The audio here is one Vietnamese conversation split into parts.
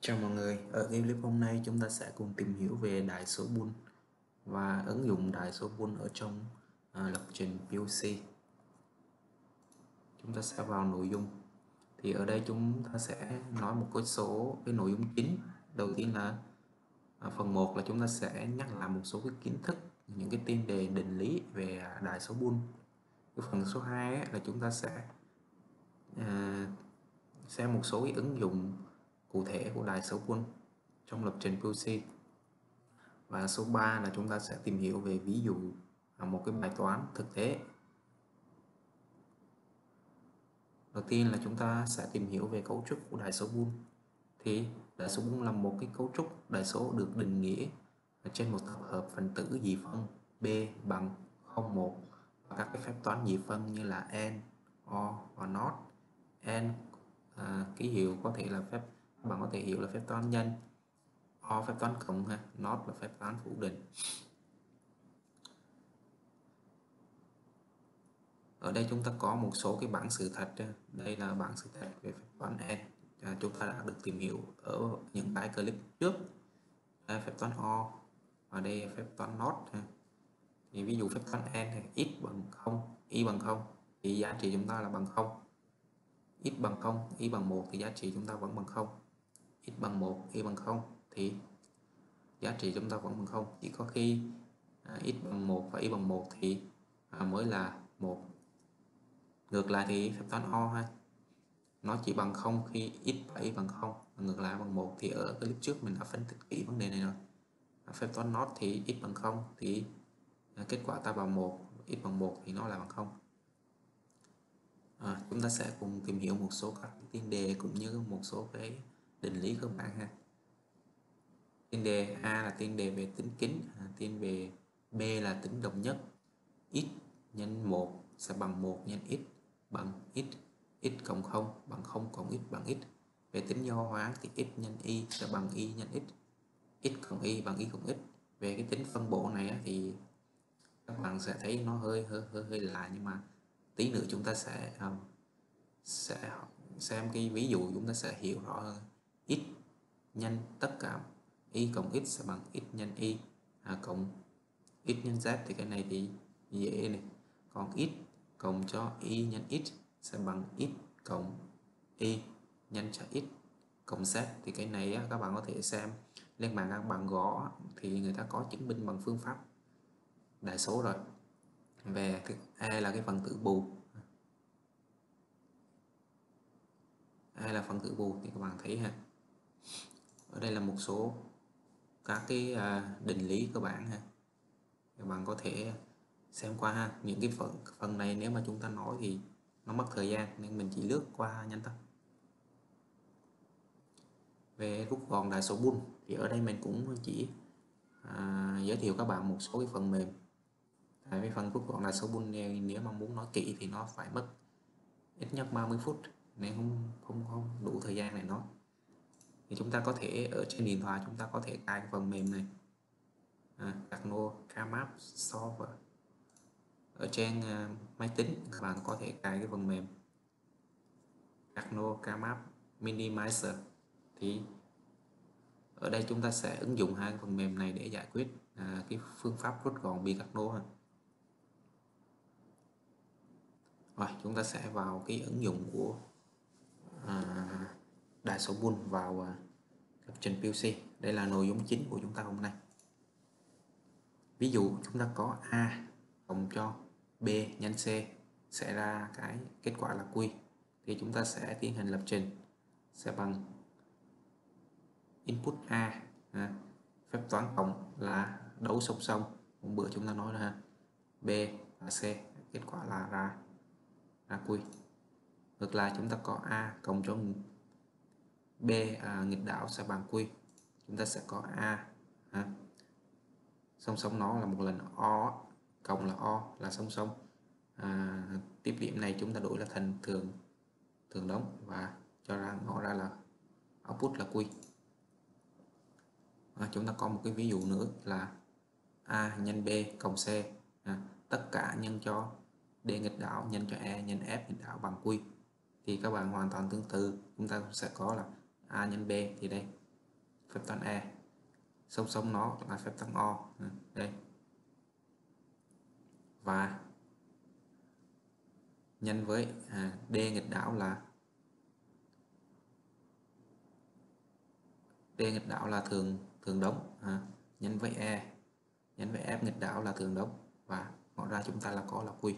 Chào mọi người, ở cái clip hôm nay chúng ta sẽ cùng tìm hiểu về đại số Boole và ứng dụng đại số Boole ở trong lập trình POC. Chúng ta sẽ vào nội dung. Thì ở đây chúng ta sẽ nói một cái nội dung chính. Đầu tiên là phần 1 là chúng ta sẽ nhắc lại một số cái kiến thức, những cái tiên đề định lý về đại số Boole. Cái phần số 2 là chúng ta sẽ xem một số cái ứng dụng cụ thể của đại số Boole trong lập trình POC. Và số 3 là chúng ta sẽ tìm hiểu về ví dụ một cái bài toán thực tế. Đầu tiên là chúng ta sẽ tìm hiểu về cấu trúc của đại số Boole. Thì đại số Boole là một cái cấu trúc đại số được định nghĩa trên một tập hợp phần tử dị phân b bằng 0, 1 và các cái phép toán dị phân như là n, o và not. N ký hiệu có thể là bạn có thể hiểu là phép toán nhân, o phép toán cộng ha, not là phép toán phủ định. Ở đây chúng ta có một số cái bảng sự thật. Đây là bảng sự thật về phép toán n. Chúng ta đã được tìm hiểu ở những cái clip trước. Đây phép toán o và đây là phép toán not. Thì ví dụ phép toán n này x bằng 0, y bằng 0 thì giá trị chúng ta là bằng 0. X bằng 0, y bằng 1 thì giá trị chúng ta vẫn bằng 0. X bằng 1, y bằng 0 thì giá trị chúng ta vẫn bằng 0. Chỉ có khi x bằng 1 và y bằng 1 thì mới là 1. Ngược lại thì phép toán o ha, nó chỉ bằng 0 khi x và y bằng 0, ngược lại bằng 1. Thì ở clip trước mình đã phân tích kỹ vấn đề này rồi. Phép toán not thì x bằng 0 thì kết quả ta bằng 1, x bằng 1 thì nó là bằng 0. Chúng ta sẽ cùng tìm hiểu một số các tiên đề cũng như một số cái định lý cơ bản ha. Tiên đề A là tiên đề về tính kính, tiên đề B là tính đồng nhất, x nhân 1 sẽ bằng 1 nhân x bằng x, x cộng 0 bằng 0 cộng x bằng x. Về tính do hóa thì x nhân y sẽ bằng y nhân x cộng y bằng y cộng x. Về cái tính phân bổ này thì các bạn sẽ thấy nó hơi lạ, nhưng mà tí nữa chúng ta sẽ xem cái ví dụ chúng ta sẽ hiểu rõ hơn. X nhân tất cả y cộng x sẽ bằng x nhân y cộng x nhân z, thì cái này thì dễ này. Còn x cộng cho y nhân x sẽ bằng x cộng y nhân cho x cộng z, thì cái này các bạn có thể xem lên bảng các bạn gõ thì người ta có chứng minh bằng phương pháp đại số rồi. Về A là cái phần tử bù, A là phần tử bù thì các bạn thấy ha. Ở đây là một số các cái định lý cơ bản ha, các bạn có thể xem qua ha. Những cái phần này nếu mà chúng ta nói thì nó mất thời gian nên mình chỉ lướt qua nhanh thôi. Về rút gọn đại số Boole thì ở đây mình cũng chỉ giới thiệu các bạn một số cái phần mềm. Tại vì phần rút gọn đại số Boole này nếu mà muốn nói kỹ thì nó phải mất ít nhất 30 phút nên không đủ thời gian để nói. Thì chúng ta có thể ở trên điện thoại chúng ta có thể cài cái phần mềm này, Carno Kmap Solver. Ở trên máy tính các bạn có thể cài cái phần mềm Carno Kmap Minimizer. Thì ở đây chúng ta sẽ ứng dụng hai phần mềm này để giải quyết cái phương pháp rút gọn Picarno. Rồi chúng ta sẽ vào cái ứng dụng của đại số Boole vào lập trình POC. Đây là nội dung chính của chúng ta hôm nay. Ví dụ chúng ta có A cộng cho B nhân C sẽ ra cái kết quả là Q, thì chúng ta sẽ tiến hành lập trình sẽ bằng input A, phép toán cộng là đấu song song, một bữa chúng ta nói là B và C, kết quả là ra Q. Ngược lại chúng ta có A cộng cho B nghịch đảo sẽ bằng Q, chúng ta sẽ có A song song nó là một lần O cộng là O là song song tiếp điểm này chúng ta đổi là thành thường đóng và cho ra ngõ ra là output là Q. Chúng ta có một cái ví dụ nữa là A nhân B cộng C, tất cả nhân cho D nghịch đảo nhân cho E nhân F nghịch đảo bằng Q. Thì các bạn hoàn toàn tương tự, chúng ta sẽ có là A nhân B thì đây phép toán E, song song nó là phép toán O. Đây, và nhân với D nghịch đảo là thường thường đống, nhân với E, nhân với F nghịch đảo là thường đống, và ngỏ ra chúng ta là có là Q.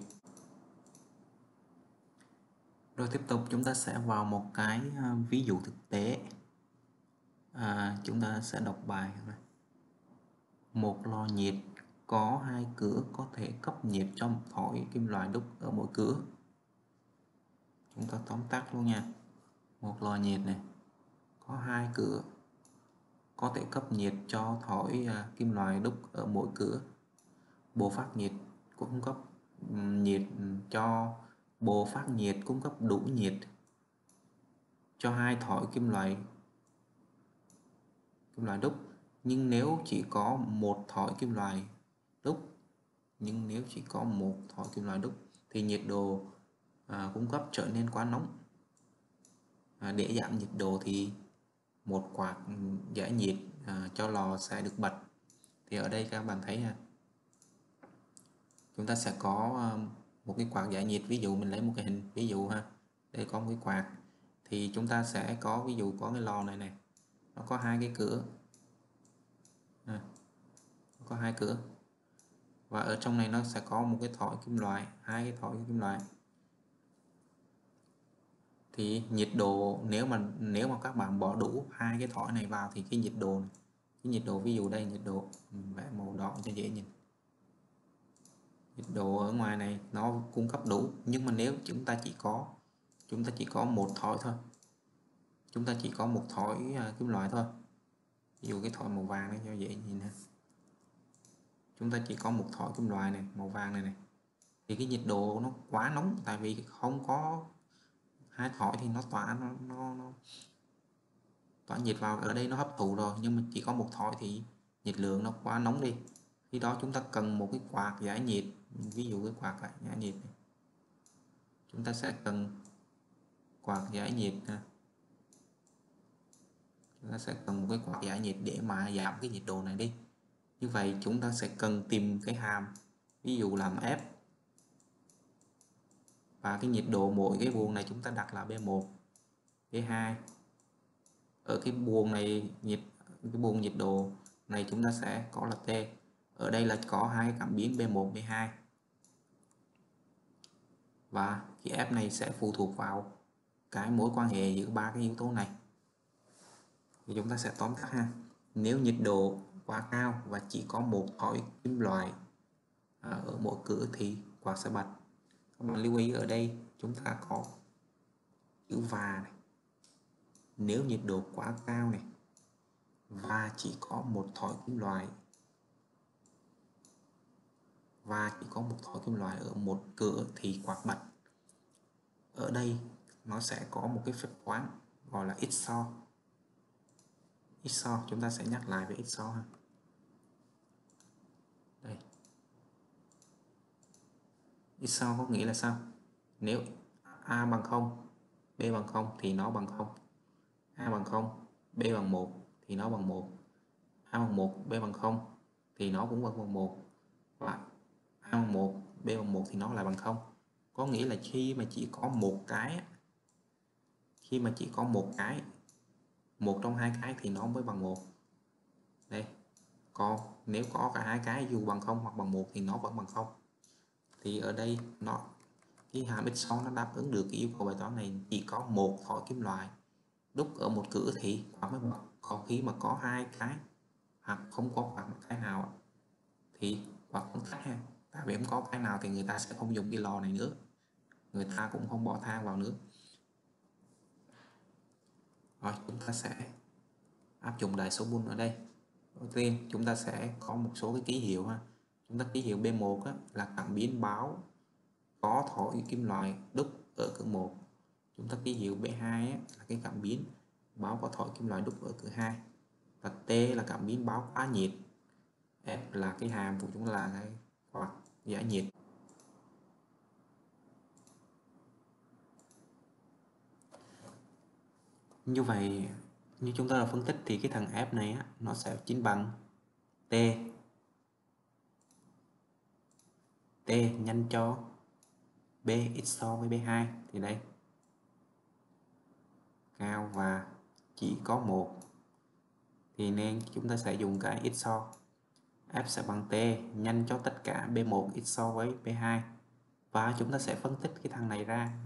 Rồi tiếp tục chúng ta sẽ vào một cái ví dụ thực tế. Chúng ta sẽ đọc bài này. Một lò nhiệt có hai cửa có thể cấp nhiệt cho một thỏi kim loại đúc ở mỗi cửa. Chúng ta tóm tắt luôn nha. Một lò nhiệt này có hai cửa có thể cấp nhiệt cho thỏi kim loại đúc ở mỗi cửa. Bộ phát nhiệt cung cấp nhiệt cho bộ phát nhiệt cung cấp đủ nhiệt cho hai thỏi kim loại đúc, nhưng nếu chỉ có một thỏi kim loại đúc thì nhiệt độ cung cấp trở nên quá nóng. Để giảm nhiệt độ thì một quạt giải nhiệt cho lò sẽ được bật. Thì ở đây các bạn thấy chúng ta sẽ có một cái quạt giải nhiệt. Ví dụ mình lấy một cái hình ví dụ đây có một cái quạt, thì chúng ta sẽ có ví dụ có cái lò này nó có hai cái cửa, có hai cửa, và ở trong này nó sẽ có một cái thỏi kim loại, hai cái thỏi kim loại. Thì nhiệt độ nếu mà các bạn bỏ đủ hai cái thỏi này vào thì cái nhiệt độ ví dụ đây, nhiệt độ vẽ màu đỏ cho dễ nhìn, nhiệt độ ở ngoài này nó cung cấp đủ. Nhưng mà nếu chúng ta chỉ có một thỏi thôi, chúng ta chỉ có một thỏi kim loại thôi, ví dụ cái thỏi màu vàng này cho dễ nhìn ha, chúng ta chỉ có một thỏi kim loại này màu vàng này thì cái nhiệt độ nó quá nóng, tại vì không có hai thỏi thì nó tỏa nhiệt vào, ở đây nó hấp thụ rồi, nhưng mà chỉ có một thỏi thì nhiệt lượng nó quá nóng đi. Khi đó chúng ta cần một cái quạt giải nhiệt, ví dụ cái quạt giải nhiệt này. Chúng ta sẽ cần quạt giải nhiệt, chúng ta sẽ cần một cái quạt giải nhiệt để mà giảm cái nhiệt độ này đi. Như vậy chúng ta sẽ cần tìm cái hàm, ví dụ làm F, và cái nhiệt độ mỗi cái buồng này chúng ta đặt là B1, B2. Ở cái buồng này cái buồng nhiệt độ này chúng ta sẽ có là T. Ở đây là có hai cảm biến B1, B2, và cái F này sẽ phụ thuộc vào cái mối quan hệ giữa ba cái yếu tố này. Thì chúng ta sẽ tóm tắt ha. Nếu nhiệt độ quá cao và chỉ có một thỏi kim loại ở mỗi cửa thì quạt sẽ bật. Các bạn lưu ý ở đây chúng ta có chữ và này. Nếu nhiệt độ quá cao này và chỉ có một thỏi kim loại ở một cửa thì quạt bật. Ở đây nó sẽ có một cái phép toán gọi là XOR. XOR chúng ta sẽ nhắc lại về XOR ha. Đây. XOR có nghĩa là sao? Nếu A bằng 0, B bằng 0 thì nó bằng 0. A bằng 0, B bằng 1 thì nó bằng 1. A bằng 1, B bằng 0 thì nó cũng bằng 1. Và A bằng 1, B bằng 1 thì nó lại bằng 0. Có nghĩa là khi mà chỉ có một một trong hai cái thì nó mới bằng 1. Đây. Còn nếu có cả hai cái dù bằng 0 hoặc bằng 1 thì nó vẫn bằng 0. Thì ở đây cái hàm XOR nó đáp ứng được cái yêu cầu bài toán này. Chỉ có một thỏi kim loại đúc ở một cửa thì quạt mới bật. Còn khi mà có hai cái hoặc không có quạt một cái nào thì quạt cũng tắt ha. Tại vì không có cái nào thì người ta sẽ không dùng cái lò này nữa, người ta cũng không bỏ than vào nữa. Rồi chúng ta sẽ áp dụng đại số Boole ở đây. Đầu tiên chúng ta sẽ có một số cái ký hiệu ha. Chúng ta ký hiệu B1 là cảm biến báo có thỏi kim loại đúc ở cửa 1. Chúng ta ký hiệu B2 là cái cảm biến báo có thỏi kim loại đúc ở cửa 2. Và T là cảm biến báo quá nhiệt. F là cái hàm của chúng ta là cái quạt giải nhiệt. Như vậy như chúng ta đã phân tích thì cái thằng f này á, nó sẽ chính bằng t nhân cho b ít so với b2 thì đây cao và chỉ có một thì nên chúng ta sẽ dùng cái ít so, f sẽ bằng t nhân cho tất cả b1 ít so với b2 và chúng ta sẽ phân tích cái thằng này ra,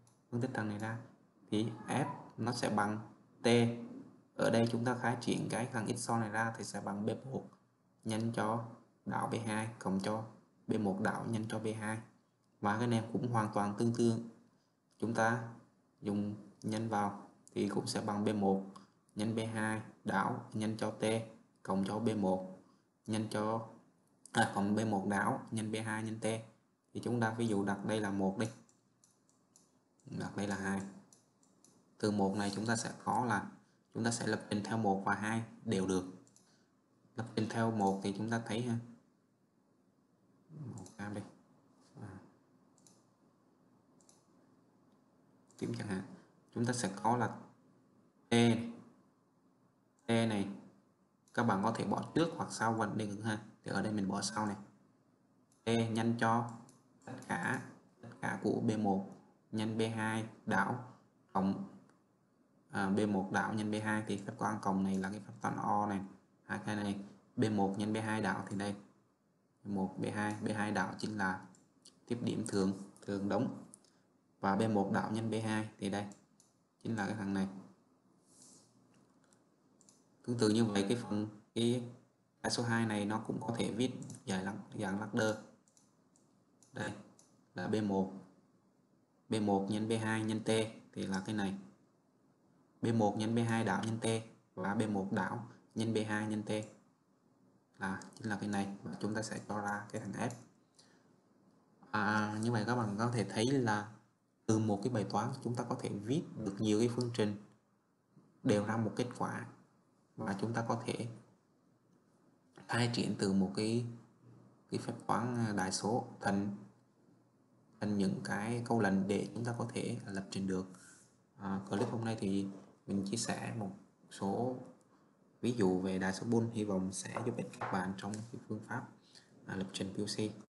thì f nó sẽ bằng t, ở đây chúng ta khai triển cái thằng x so này ra thì sẽ bằng b1 nhân cho đảo b2 cộng cho b1 đảo nhân cho b2, và cái này cũng hoàn toàn tương tự, chúng ta dùng nhân vào thì cũng sẽ bằng b1 nhân b2 đảo nhân cho t cộng cho b1 nhân cho cộng b1 đảo nhân b2 nhân t, thì chúng ta ví dụ đặt đây là 1 đi, đặt đây là 2. Từ 1 này chúng ta sẽ có là chúng ta sẽ lập trình theo 1 và 2 đều được. Lập trình theo 1 thì chúng ta thấy ha, 1 cam đi, kiếm chẳng hạn, chúng ta sẽ có là t này các bạn có thể bỏ trước hoặc sau vẫn được ha, thì ở đây mình bỏ sau này, t nhân cho tất cả của b1 nhân b2 đảo cộng b1 đảo nhân b2 thì phép toán cộng này là cái phép toán o này, hai cái này b1 nhân b2 đảo thì đây 1 b2 đảo chính là tiếp điểm thường đóng, và b1 đảo nhân b2 thì đây chính là cái thằng này. Tương tự như vậy cái phần cái số 2 này nó cũng có thể viết dạng ladder, đây là b1 nhân b2 nhân t thì là cái này b1 nhân b2 đảo nhân t và b1 đảo nhân b2 nhân t là chính là cái này, và chúng ta sẽ cho ra cái thằng f. Như vậy các bạn có thể thấy là từ một cái bài toán chúng ta có thể viết được nhiều cái phương trình đều ra một kết quả, và chúng ta có thể khai triển từ một cái phép toán đại số thành những cái câu lệnh để chúng ta có thể lập trình được. Clip hôm nay thì mình chia sẻ một số ví dụ về đại số Boole, hy vọng sẽ giúp ích các bạn trong cái phương pháp lập trình POC.